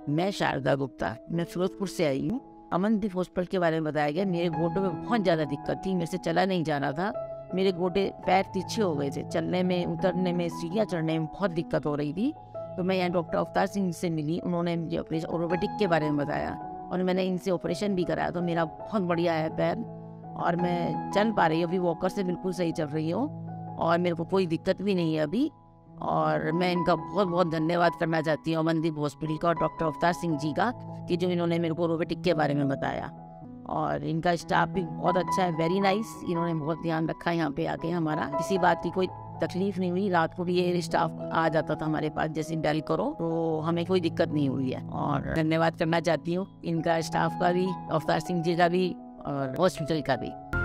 मैं शारदा गुप्ता, मैं फिरोजपुर से आई हूँ। अमनदीप हॉस्पिटल के बारे में बताया गया। मेरे घोटों में बहुत ज़्यादा दिक्कत थी, मेरे से चला नहीं जाना था। मेरे गोटे पैर तिरछे हो गए थे, चलने में, उतरने में, सीढ़ियाँ चढ़ने में बहुत दिक्कत हो रही थी। तो मैं यहाँ डॉक्टर अवतार सिंह से मिली, उन्होंने मुझे ऑपरेशन ऑर्थोपेडिक के बारे में बताया और मैंने इनसे ऑपरेशन भी कराया। तो मेरा बहुत बढ़िया है पैर और मैं चल पा रही हूँ, अभी वॉकर से बिल्कुल सही चल रही हूँ और मेरे को कोई दिक्कत भी नहीं है अभी। और मैं इनका बहुत बहुत धन्यवाद करना चाहती हूँ, अमनदीप हॉस्पिटल का और डॉक्टर अवतार सिंह जी का, कि जो इन्होंने मेरे को रोबोटिक के बारे में बताया। और इनका स्टाफ भी बहुत अच्छा है, वेरी नाइस। इन्होंने बहुत ध्यान रखा यहाँ पे आके, हमारा किसी बात की कोई तकलीफ नहीं हुई। रात को भी ये स्टाफ आ जाता था हमारे पास, जैसे बेल करो तो हमें कोई दिक्कत नहीं हुई है। और धन्यवाद करना चाहती हूँ इनका, स्टाफ का भी, अवतार सिंह जी का भी और हॉस्पिटल का भी।